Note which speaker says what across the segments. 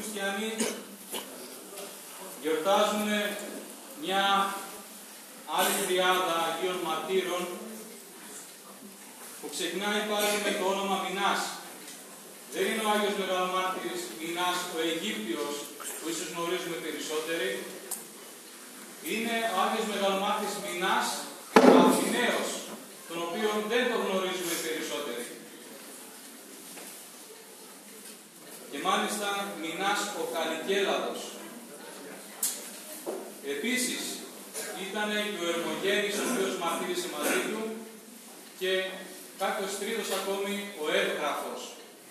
Speaker 1: χριστιανοί γιορτάζουν μια άλλη τριάδα Αγίων Μαρτύρων που ξεκινάει πάλι με το όνομα Μινάς. Δεν είναι ο Άγιος Μεγαλομάρτυρης Μινάς ο Αιγύπτιος που ίσως γνωρίζουμε περισσότεροι. Είναι ο Άγιος Μεγαλομάρτυρης Μινάς Αθηναίος, τον οποίο δεν το γνωρίζουμε περισσότεροι. Και μάλιστα Μινάς ο Καλικέλαδος. Επίσης ήταν και ο Ερμογένης ο οποίος μαρτύρησε μαζί του και κάποιος τρίτος ακόμη ο Εύγραφος.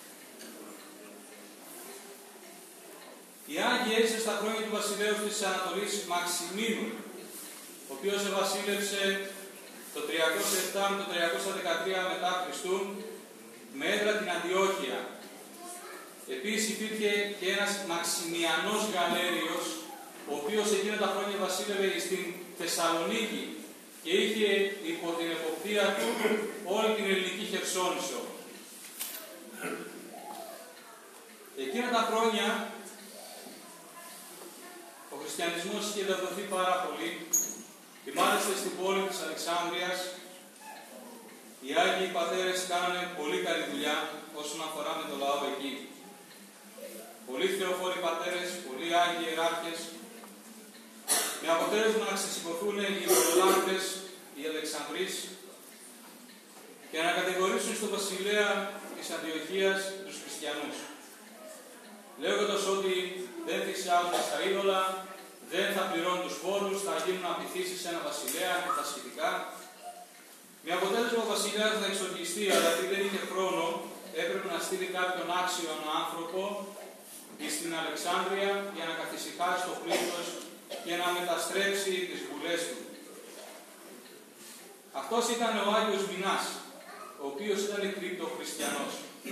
Speaker 1: Οι Άγιοι έζησαν στα χρόνια του βασιλέως της Ανατολής Μαξιμίνου, ο οποίος βασίλευσε το 307 με το 313 μετά Χριστού με έδρα την Αντιόχεια. Επίσης υπήρχε και ένας Μαξιμιανός Γαλέριος, ο οποίος εκείνα τα χρόνια βασίλευε στην Θεσσαλονίκη και είχε υπό την εποπτεία του όλη την ελληνική Χερσόνησο. Εκείνα τα χρόνια ο χριστιανισμός είχε εδαφωθεί πάρα πολύ και μάλιστα στην πόλη της Αλεξάνδρειας οι Άγιοι Πατέρες κάνανε πολύ καλή δουλειά όσον αφορά με το λαό εκεί. Πολλοί θεοφόροι πατέρες, πολλοί Άγιοι Ιεράρχες, με αποτέλεσμα να ξεσηκωθούν οι Ιερολάμπτες, οι Αλεξανδρείς και να κατηγορήσουν στο βασιλέα της Αντιοχίας τους χριστιανούς, λέγοντας ότι δεν θυσιάζουν στα είδωλα, δεν θα πληρώνουν τους φόρους, θα γίνουν απειθήσεις σε ένα βασιλέα και τα σχετικά. Με αποτέλεσμα ο βασιλέας να εξοργιστεί, αλλά επειδή δεν είχε χρόνο, έπρεπε να στείλει κάποιον άξιον άνθρωπο στην Αλεξάνδρεια για να καθησυχάσει το πλήθος και να μεταστρέψει τις βουλές του. Αυτός ήταν ο Άγιος Μινάς, ο οποίος ήταν κρυπτοχριστιανός.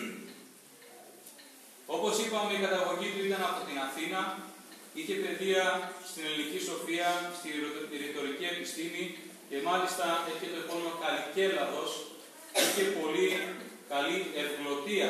Speaker 1: Όπως είπαμε, η καταγωγή του ήταν από την Αθήνα, είχε παιδεία στην ελληνική σοφία, στη ρητορική επιστήμη και μάλιστα έχει το επώνυμο Καλικέλαδος, είχε πολύ καλή ευγλωτία.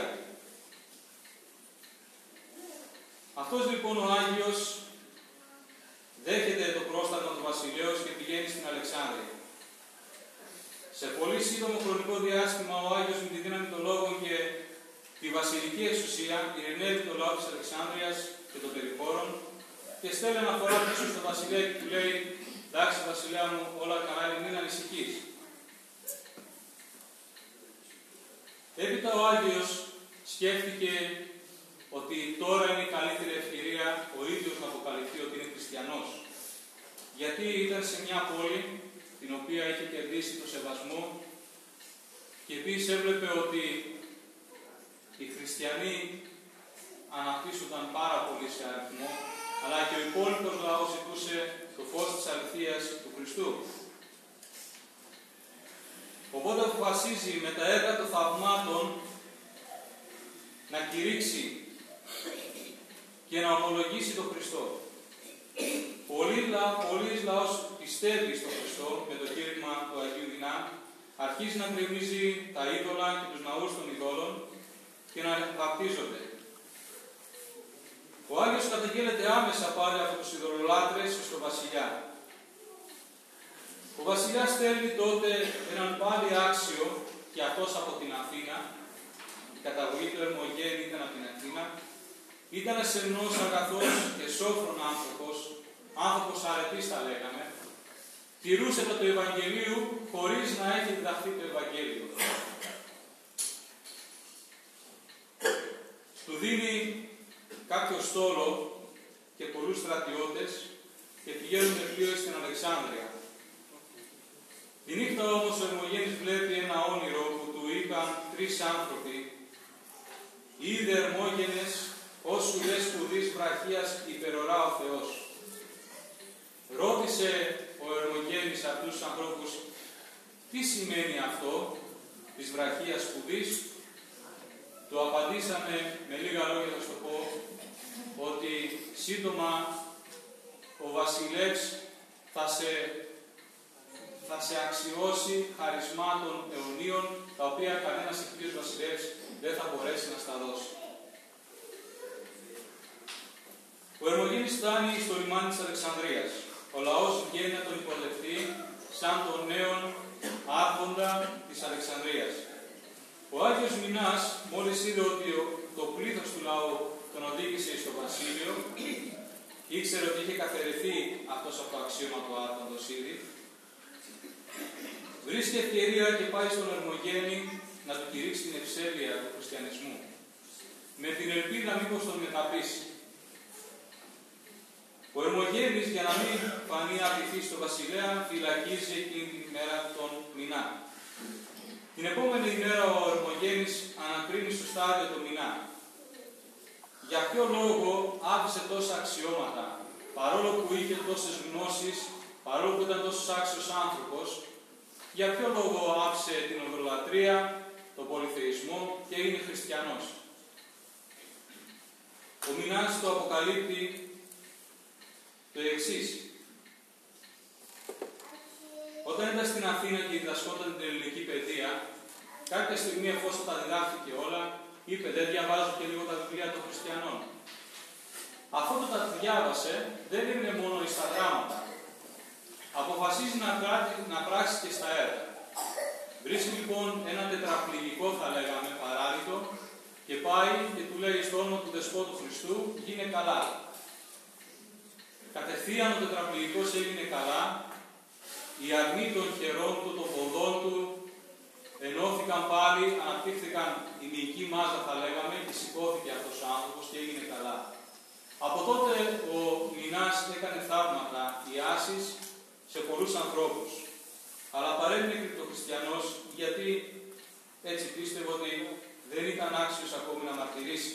Speaker 1: Αυτός λοιπόν ο Άγιος δέχεται το πρόσταγμα του βασιλέως και πηγαίνει στην Αλεξάνδρεια. Σε πολύ σύντομο χρονικό διάστημα ο Άγιος με τη δύναμη των λόγων και τη βασιλική εξουσία ειρηνεύει το λαό της Αλεξάνδρειας και των περιχώρων και στέλνει αναφορά πίσω στο βασιλέα και του λέει: εντάξει, βασιλιά μου, όλα καλά είναι, μην ανησυχείς. Έπειτα ο Άγιος σκέφτηκε ότι τώρα είναι η καλύτερη ευκαιρία ο ίδιος να αποκαλυφθεί ότι είναι χριστιανός. Γιατί ήταν σε μια πόλη την οποία είχε κερδίσει το σεβασμό και επίσης έβλεπε ότι οι χριστιανοί αναπτύσσονταν πάρα πολύ σε αριθμό, αλλά και ο υπόλοιπος λαός ζητούσε το φως της αληθείας του Χριστού. Οπότε αποφασίζει με τα έργα των θαυμάτων να κηρύξει και να ομολογήσει τον Χριστό. Πολλοί λαός πιστεύει στον Χριστό με το κήρυγμα του Αγίου Μινά, αρχίζει να γκρεμίζει τα είδωλα και τους ναούς των ειδόλων και να βαπτίζονται. Ο Άγιος καταγγέλλεται άμεσα πάλι από τους ειδωλολάτρες στο βασιλιά. Ο βασιλιάς στέλνει τότε έναν πάλι άξιο και αυτός από την Αθήνα. Η καταγωγή του Ερμογένη ήταν από την Αθήνα. Ήταν σεμνός, αγαθός και σόφρον άνθρωπος αρετής θα λέγαμε. Τηρούσε το του Ευαγγελίου χωρίς να έχει διδαχθεί το Ευαγγέλιο. Του δίνει κάποιο στόλο και πολλούς στρατιώτες και πηγαίνουν με πλοίο στην Αλεξάνδρεια. Τη νύχτα όμως ο Ερμογένης βλέπει ένα όνειρο που του είπαν τρεις άνθρωποι: είδε Ερμόγενες, όσου λες σπουδής βραχίας υπερορά ο Θεός. Ρώτησε ο Ερμογένης αυτούς τους ανθρώπους τι σημαίνει αυτό της βραχίας σπουδής. Του απαντήσαμε με λίγα λόγια, θα σου το πω, ότι σύντομα ο βασιλεύς θα σε αξιώσει χαρισμάτων αιωνίων, τα οποία κανένας εκπλήρης βασιλεύς δεν θα μπορέσει να στα δώσει. Ο Ερμογένης φτάνει στο λιμάνι της Αλεξανδρίας. Ο λαός βγαίνει να τον υποδεχτεί σαν τον νέον άρχοντα της Αλεξανδρίας. Ο Άγιος Μινάς, μόλις είδε ότι το πλήθος του λαού τον οδήγησε στο βασίλειο, ήξερε ότι είχε καθαιρεθεί αυτός από το αξίωμα του άρχοντος ήδη, βρίσκει ευκαιρία και πάει στον Ερμογένη να του κηρύξει την ευσέβεια του χριστιανισμού, με την ελπίδα μήπως τον μεταπίσει. Ο Ερμογένης, για να μην φανεί απειθής στο βασιλέα, φυλακίζει εκείνη την ημέρα τον Μινά. Την επόμενη ημέρα ο Ερμογένης ανακρίνει στο στάδιο τον Μινά. Για ποιο λόγο άφησε τόσα αξιώματα, παρόλο που είχε τόσες γνώσεις, παρόλο που ήταν τόσο άξιος άνθρωπος, για ποιο λόγο άφησε την οδρολατρία, τον πολυθεϊσμό και είναι χριστιανός. Ο Μινάς το αποκαλύπτει το εξής. Όταν ήταν στην Αθήνα και διδασκόταν την ελληνική παιδεία, κάποια στιγμή, εφόσον τα διδάχθηκε όλα, είπε: δεν διαβάζω και λίγο τα βιβλία των χριστιανών. Αυτό που τα διάβασε δεν έμεινε μόνο στα γράμματα. Αποφασίζει να πράξει και στα έργα. Βρίσκει λοιπόν ένα τετραπληγικό, θα λέγαμε, παράδειτο και πάει και του λέει στο όνομα του Δεσπότου Χριστού: γίνε καλά. Κατευθείαν ο τετραπληγικός έγινε καλά. Οι αρνοί των χερών του, των ποδών του, ενώθηκαν πάλι, αναπτύχθηκαν η μυϊκή μάζα, θα λέγαμε, και σηκώθηκε αυτός ο άνθρωπος και έγινε καλά. Από τότε ο Μινάς έκανε θαύματα ιάσεις σε πολλούς ανθρώπους. Αλλά παρέμεινε κρυπτοχριστιανός, γιατί έτσι πίστευε ότι δεν ήταν άξιος ακόμη να μαρτυρήσει.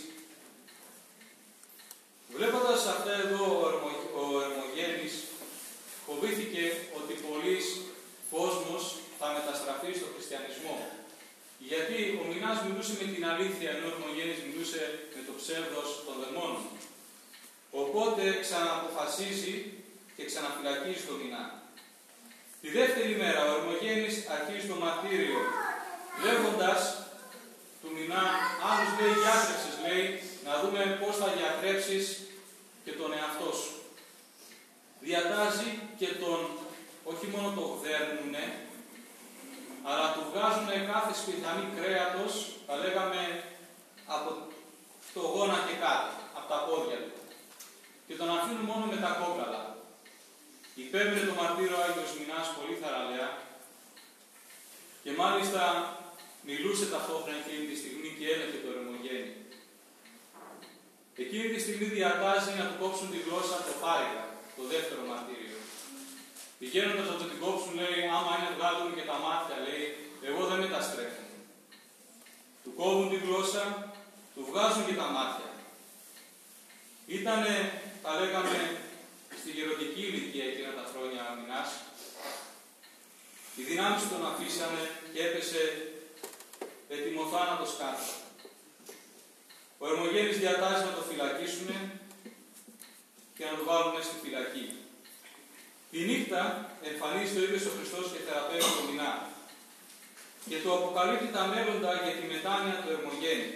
Speaker 1: Βλέποντας αυτά εδώ ο Ερμογένης, φοβήθηκε ότι πολλής κόσμος θα μεταστραφεί στο χριστιανισμό. Γιατί ο Μινάς μιλούσε με την αλήθεια, ενώ ο Ερμογένης μιλούσε με το ψεύδος των δαιμόνων. Οπότε ξαναποφασίζει και ξαναφυλακίζει τον Μινά. Τη δεύτερη μέρα ο Ερμογένης αρχίζει το μαρτύριο, λέγοντας του Μινά: άλλους λέει γιατρέψεις, λέει, να δούμε πώς θα γιατρέψεις και τον εαυτό σου. Διατάζει και τον, όχι μόνο το γδέρνουνε, αλλά του βγάζουνε κάθε σπιτανή κρέατος, θα λέγαμε, από το γόνα και κάτω, από τα πόδια του. Και τον αφήνουν μόνο με τα κόκαλα. Υπέβαινε το μαρτύριο ο Άγιος Μινάς πολύ θαραλέα και μάλιστα μιλούσε ταυτόχρονα εκείνη τη στιγμή και έλεγε το Ερμογένη. Εκείνη τη στιγμή διατάζει να του κόψουν τη γλώσσα από το φάρικα, το δεύτερο μαρτύριο. Πηγαίνοντας να την κόψουν, λέει: άμα είναι βγάλουν και τα μάτια, λέει, εγώ δεν μεταστρέφω. Του κόβουν τη γλώσσα, του βγάζουν και τα μάτια. Ήτανε, θα λέγαμε, στη γεροντική ηλικία εκείνα τα χρόνια ο Μινάς. Οι δυνάμεις τον αφήσανε και έπεσε ετοιμοθάνατος κάτω. Ο Ερμογένης διατάζει να το φυλακίσουν και να το βάλουν μέσα στη φυλακή. Τη νύχτα εμφανίζεται ο ίδιος ο Χριστός και θεραπεύει τον Μινά και του αποκαλύπτει τα μέλλοντα για τη μετάνοια του Ερμογένη.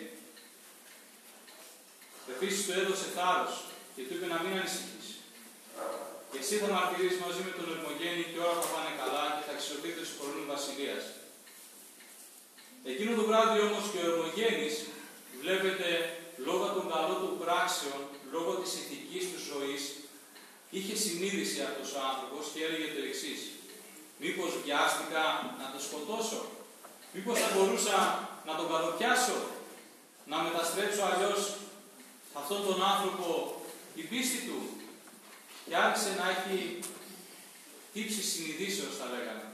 Speaker 1: Επίσης του έδωσε θάρρος και του είπε να μην ανησυχείς. Και εσύ θα μαρτυρήσεις μαζί με τον Ερμογένη και όλα θα πάνε καλά και θα εξοδείτε στους χρόνους βασιλείας. Εκείνο το βράδυ όμως και ο Ερμογένης, βλέπετε, λόγω των καλών του πράξεων, λόγω της ηθικής του ζωής, είχε συνείδηση αυτός ο άνθρωπος και έλεγε το εξής: μήπως βιάστηκα να τον σκοτώσω, μήπως θα μπορούσα να τον καλοπιάσω, να μεταστρέψω αλλιώς αυτόν τον άνθρωπο την πίστη του, και άρχισε να έχει τύψη συνειδήσεως, θα λέγαμε.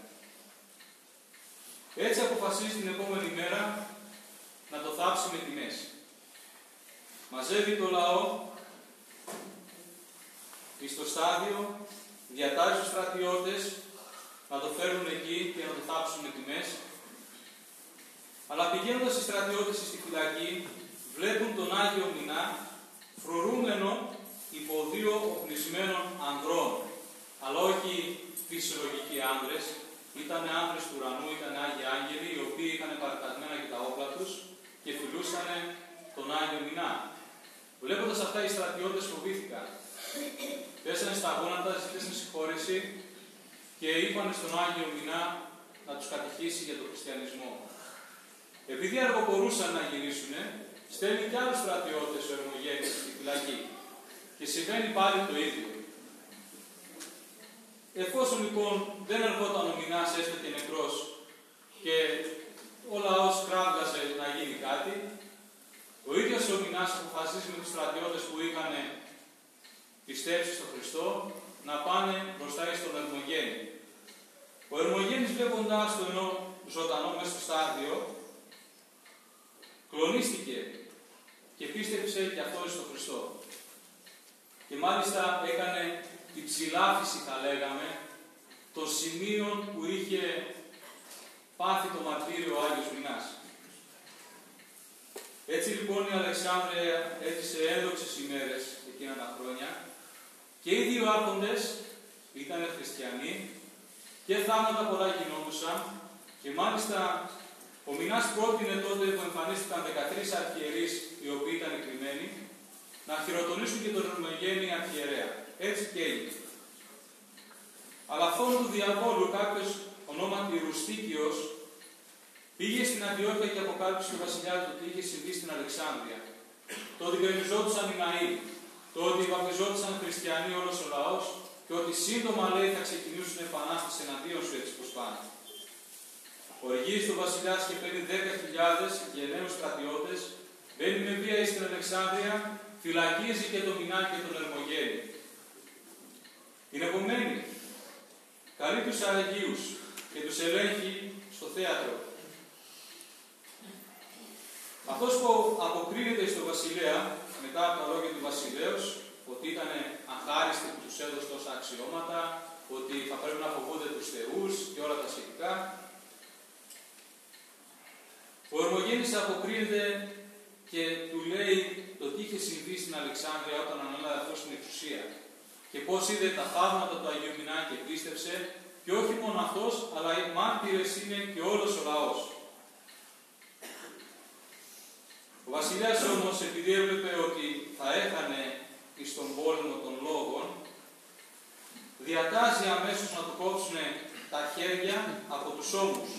Speaker 1: Έτσι αποφασίζει την επόμενη μέρα να το θάψει με τιμές. Μαζεύει το λαό στο στάδιο, διατάζει τους στρατιώτες να το φέρουν εκεί και να το θάψουν με τιμές. Αλλά πηγαίνοντας οι στρατιώτες στη φυλακή, βλέπουν τον Άγιο Μινά φρουρούμενο υπό δύο οπλισμένων ανδρών. Αλλά όχι φυσιολογικοί άνδρες, ήταν άνδρες του ουρανού, ήταν Άγιοι Άγγελοι, οι οποίοι είχαν παρατασμένα και τα όπλα τους και φιλούσαν τον Άγιο Μινά. Βλέποντας αυτά, οι στρατιώτες φοβήθηκαν. Πέσανε στα γόνατα, ζήτησαν συγχώρεση και είπαν στον Άγιο Μινά να τους κατηχήσει για τον χριστιανισμό. Επειδή αργοπορούσαν να γυρίσουν, στέλνει και άλλους στρατιώτες ο Ερμογένης στη φυλακή. Και συμβαίνει πάλι το ίδιο. Εφόσον λοιπόν δεν ερχόταν ο Μινάς έστω και νεκρός και ο λαός κράβγαζε να γίνει κάτι, ο ίδιος ο Μινάς αποφασίζει με τους στρατιώτες που είχαν πιστέψει στον Χριστό να πάνε μπροστά στον Ερμογένη. Ο Ερμογένης, βλέποντας τον ζωντανό μέσα στο στάδιο, κλονίστηκε και πίστεψε και αυτός στον Χριστό. Και μάλιστα έκανε την ψηλάφιση, θα λέγαμε, των σημείων που είχε πάθει το μαρτύριο ο Άγιος Μινάς. Έτσι λοιπόν η Αλεξάνδρεια έζησε ένδοξες ημέρες εκείνα τα χρόνια και οι δύο άρχοντες ήταν χριστιανοί και θαύματα πολλά γινόντουσαν και μάλιστα ο Μινάς πρότεινε τότε που εμφανίστηκαν 13 αρχιερείς οι οποίοι ήταν κρυμμένοι να χειροτονήσουν και τον Ερμογένη αρχιερέα. Έτσι και έγινε. Αλλά αυτόν του διαβόλου κάποιος ονόματι Ρουστίκιος πήγε στην Αντιόχεια και αποκάλυψε στον βασιλιά του τι είχε συμβεί στην Αλεξάνδρεια. Το ότι γκρεμιζόντουσαν οι ναοί, το ότι βαπτιζόντουσαν χριστιανοί όλος ο λαός και ότι σύντομα λέει θα ξεκινήσουν επανάσταση εναντίον σου έτσι πως πάνε. Οργίζει τον βασιλιάς και παίρνει 10.000 γενναίους στρατιώτες, μπαίνει με βία στην Αλεξάνδρεια, φυλακίζει και τον Μινά και τον Ερμογένη. Την επομένη, καλεί τους Αγίους και τους ελέγχει στο θέατρο. Αυτός που αποκρίνεται στον βασιλέα, μετά από τα λόγια του βασιλέως, ότι ήταν αχάριστοι που τους έδωσε τόσα αξιώματα, ότι θα πρέπει να φοβούνται τους θεούς και όλα τα σχετικά. Ο Ερμογένης αποκρίνεται και του λέει το τι είχε συμβεί στην Αλεξάνδρεια όταν ανέλαβε αυτό στην εξουσία και πώς είδε τα θαύματα του Αγίου Μινά και πίστεψε, και όχι μόνο αυτός, αλλά οι μάρτυρες είναι και όλος ο λαός. Ο βασιλιάς όμως, επειδή έβλεπε ότι θα έχανε στον πόλεμο των λόγων, διατάζει αμέσως να του κόψουν τα χέρια από τους ώμους,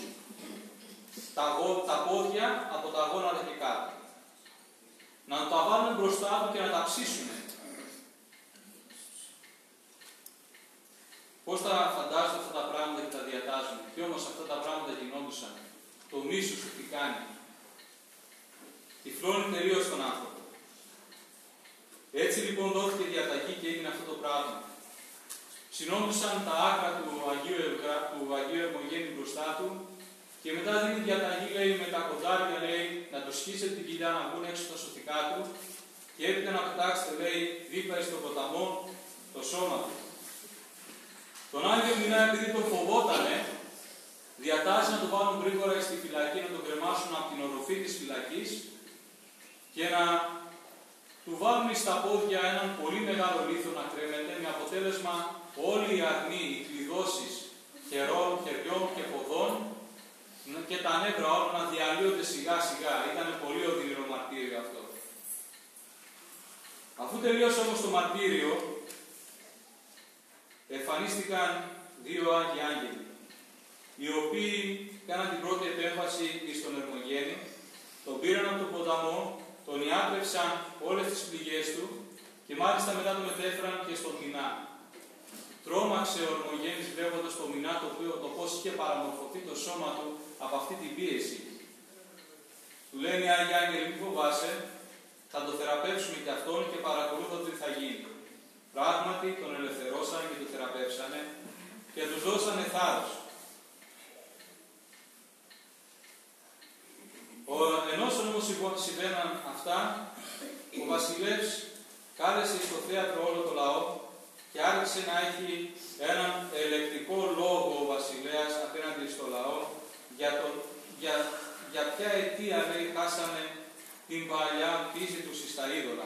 Speaker 1: τα πόδια από τα γόνατα και κάτω. Να τα βάλουν μπροστά του και να τα ψήσουν. Πώς τα φαντάζονται αυτά τα πράγματα και τα διατάζουν, και όμως αυτά τα πράγματα γινόντουσαν. Το μίσος του τι κάνει. Τυφλώνει τελείως τον άνθρωπο. Έτσι λοιπόν δόθηκε διαταγή και έγινε αυτό το πράγμα. Συνόντουσαν τα άκρα του Αγίου Ερμογένη μπροστά του και μετά δίνει διαταγή, λέει, με τα κοντάρια, λέει, να του σκίσετε την κοιλιά να βγουν έξω τα σωτικά του και έπειτα να πετάξετε, λέει, δίπλα στον ποταμό το σώμα του. Τον Άγιο Μινά, επειδή τον φοβότανε, διατάζει να τον βάλουν γρήγορα στη φυλακή, να τον κρεμάσουν από την οροφή της φυλακής και να του βάλουν στα πόδια έναν πολύ μεγάλο λίθο να κρέμεται, με αποτέλεσμα όλοι οι αρνοί, οι κλειδώσεις χεριών και ποδών και τα νεύρα όλα να διαλύονται σιγά σιγά. Ήταν πολύ οδυνηρό μαρτύριο αυτό. Αφού τελείωσε όμως το μαρτύριο, εμφανίστηκαν δύο Άγιοι Άγγελοι, οι οποίοι κάναν την πρώτη επέμβαση στον Ερμογένη, τον πήραν από τον ποταμό, τον ιάτρευσαν όλες τις πληγές του και μάλιστα μετά τον μετέφεραν και στον Μινά. Τρόμαξε ο Ερμογένης βλέποντας τον Μινά το πώς είχε παραμορφωθεί το σώμα του από αυτή την πίεση. Του λένε οι Άγιοι Άγγελοι, μην φοβάσαι, θα το θεραπεύσουμε και αυτόν και παρακολούθω τι θα γίνει. Πράγματι τον ελευθερώσαν και τον θεραπεύσανε και τους δώσανε θάρρος. Ενώ όμως συμβαίναν αυτά, ο βασιλεύς κάλεσε στο θέατρο όλο το λαό και άρχισε να έχει έναν ελεκτικό λόγο ο βασιλέας απέναντι στο λαό για ποια αιτία, λέει, χάσανε την παλιά πίστη τους στα είδωλα.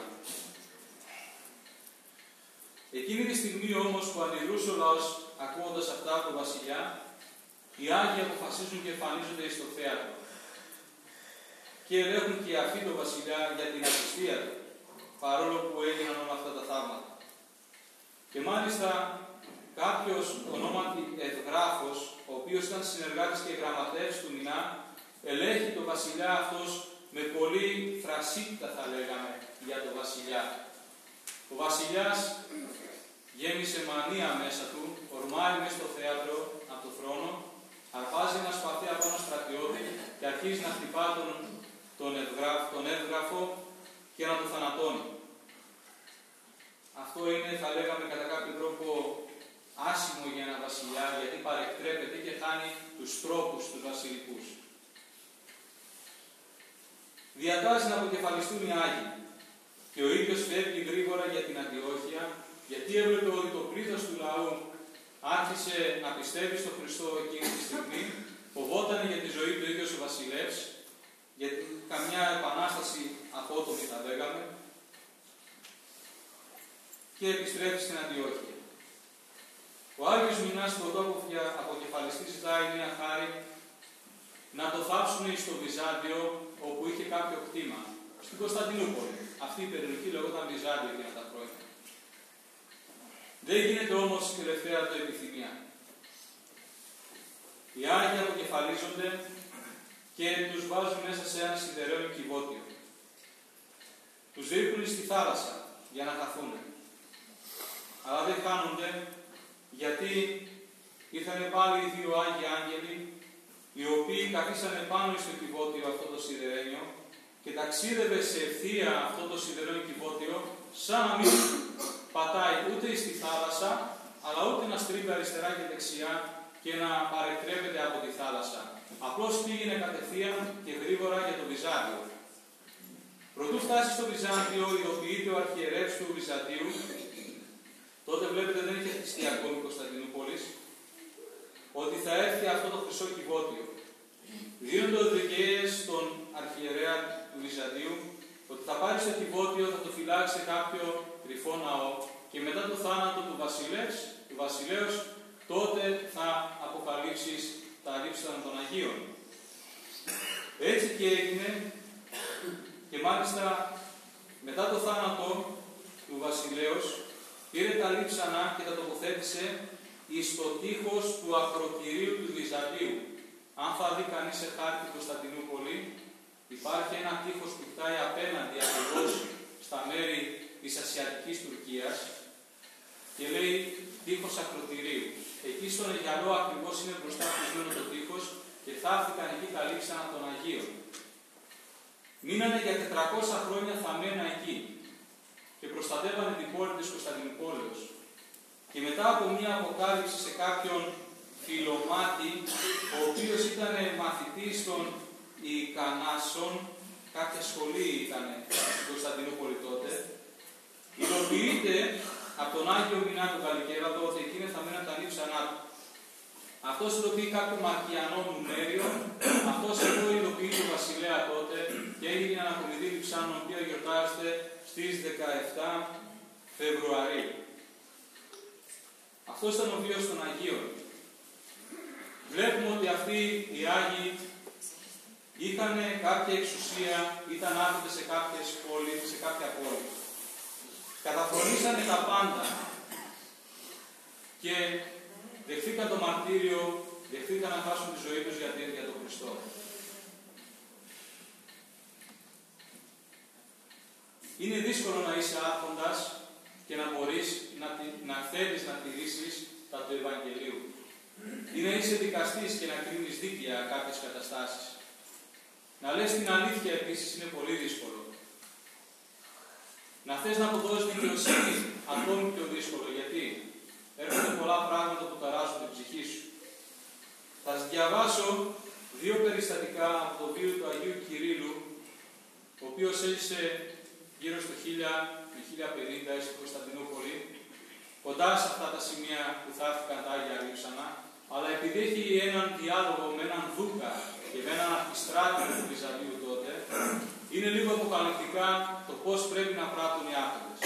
Speaker 1: Εκείνη τη στιγμή όμως που αντιδρούσε ο λαός ακούγοντας αυτά από τον βασιλιά, οι Άγιοι αποφασίζουν και εμφανίζονται στο θέατρο και ελέγχουν και αυτοί τον βασιλιά για την απιστία του. παρόλο που έγιναν όλα αυτά τα θαύματα. Και μάλιστα κάποιος ονόματι Ευγράφος, ο οποίος ήταν συνεργάτης και γραμματεύς του Μινά, ελέγχει τον βασιλιά αυτός με πολύ θρασίτητα, θα λέγαμε, για τον βασιλιά. Ο βασιλιάς γέμισε μανία μέσα του, ορμάει μέσα στο θέατρο, από το θρόνο, αρπάζει ένα σπαθί από ένα στρατιώτη και αρχίζει να χτυπά τον Εύγραφο και να τον θανατώνει. Αυτό είναι, θα λέγαμε, κατά κάποιο τρόπο άσημο για ένα βασιλιά, γιατί παρεκτρέπεται και χάνει τους τρόπους τους βασιλικούς. Διατάζει να αποκεφαλιστούν οι Άγιοι και ο ίδιος φεύγει γρήγορα για την Αντιόχεια, γιατί έβλεπε ότι το πλήθος του λαού άρχισε να πιστεύει στον Χριστό εκείνη τη στιγμή, φοβόταν για τη ζωή του ίδιος ο βασιλεύς, γιατί καμιά επανάσταση απότομη θα λέγαμε, και επιστρέφει στην Αντιόχεια. Ο Άγιος Μινάς πρωτού αποκεφαλιστή ζητάει μια χάρη να το θάψουν στο Βυζάντιο, όπου είχε κάποιο κτήμα, στην Κωνσταντινούπολη. Αυτή η περιοχή λεγόταν Βυζάντιο για τα χρόνια. Δεν γίνεται όμως η τελευταία του επιθυμία. Οι Άγιοι αποκεφαλίζονται και τους βάζουν μέσα σε ένα σιδερένιο κυβότιο. Τους ρίχνουν στη θάλασσα για να χαθούν. Αλλά δεν χάνονται, γιατί ήρθαν πάλι οι δύο Άγιοι Άγγελοι, οι οποίοι καθίσανε πάνω στο κυβότιο αυτό το σιδερένιο και ταξίδευε σε ευθεία αυτό το σιδερένιο κυβότιο, σαν να μην πατάει ούτε στη θάλασσα, αλλά ούτε να στρίβει αριστερά και δεξιά και να παρεκτρέπεται από τη θάλασσα. Απλώς πήγαινε κατευθείαν και γρήγορα για το Βυζάντιο. Προτού φτάσει στο Βυζάντιο, ειδοποιείται ο αρχιερεύς του Βυζαντίου. Τότε βλέπετε δεν είχε χτιστεί ακόμη η Κωνσταντινούπολης, ότι θα έρθει αυτό το χρυσό κυβότιο. Δίνονται οδηγίες στον αρχιερέα του Βυζαντίου ότι θα πάρει στο κυβότιο, θα το φυλάξει σε κάποιο κρυφό ναό και μετά το θάνατο του βασιλέως, τότε θα αποκαλύψεις τα λείψανα των Αγίων. Έτσι και έγινε, και μάλιστα μετά το θάνατο του βασιλέως πήρε τα λείψανα και τα τοποθέτησε εις το τείχος του ακροτηρίου του Βυζαντίου. Αν θα δει κανείς σε χάρτη την Κωνσταντινούπολη, υπάρχει ένα τείχος που κοιτάει απέναντι ακριβώς στα μέρη της Ασιατικής Τουρκίας και λέει τείχος ακροτηρίου. Εκεί στον Αιγιαλό ακριβώς είναι μπροστά χτισμένο το τείχος και θαύτηκαν εκεί τα λείψανα των Αγίων. Μείνανε για 400 χρόνια θαμμένα εκεί και προστατεύανε την πόλη της Κωνσταντινούπολης. Και μετά από μια αποκάλυψη σε κάποιον Φιλομάτη, ο οποίος ήταν μαθητής των Ικανάσων, κάποια σχολή ήταν στην Κωνσταντινούπολη τότε, ειδοποιείται από τον Άγιο Μινά του Γαλλικέρατο ότι εκείνη θα μείνουν τα λείψανά του. Αυτός ειδοποιεί κάποιο Μαρκιανό νουμέριο, αυτός εδώ ειδοποιεί τον βασιλέα τότε και έγινε η ανακομιδή λειψάνων, η οποία γιορτάζεται στις 17 Φεβρουαρίου. Αυτός ήταν ο βίος των Αγίων. Βλέπουμε ότι αυτοί οι Άγιοι είχαν κάποια εξουσία, ήταν άρχοντες σε κάποιες πόλεις, σε κάποια πόλη. Καταφρονήσανε τα πάντα και δεχθήκαν το μαρτύριο, δεχθήκαν να χάσουν τη ζωή τους για τον Χριστό. Είναι δύσκολο να είσαι άρχοντας και να μπορείς να θέλεις να τηρήσεις τα του Ευαγγελίου. Ή να είσαι δικαστής και να κρίνεις δίκαια κάποιες καταστάσεις. Να λες την αλήθεια επίσης είναι πολύ δύσκολο. Να θες να αποδώσεις δικαιοσύνη ακόμη πιο δύσκολο. Γιατί έρχονται πολλά πράγματα που ταράζουν την ψυχή σου. Θα σας διαβάσω δύο περιστατικά από το βίο του Αγίου Κυρίλλου, ο οποίος έζησε γύρω στο 1050 στην Κωνσταντινούπολη, κοντά σε αυτά τα σημεία που θαύτηκαν τα Άγια Λείψανα, αλλά επειδή έχει έναν διάλογο με έναν δούκα και με έναν αρχιστράτηγο του Βυζαντίου τότε, είναι λίγο αποκαλυπτικά το πώς πρέπει να πράττουν οι άρχοντες.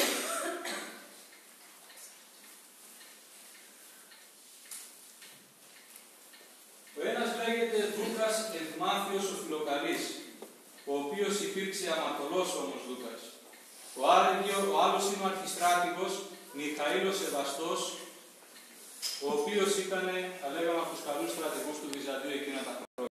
Speaker 1: Ο ένας λέγεται Δούκας Ευμάθιος ο Φιλοκαλής, ο οποίος υπήρξε αμαρτωλός όμως Δούκας. Ο άλλος είναι ο αρχιστράτηγος Μιχαήλος Σεβαστός, ο οποίος ήταν, θα λέγαμε, από τους καλούς στρατηγούς του Βυζαντίου εκείνα τα χρόνια.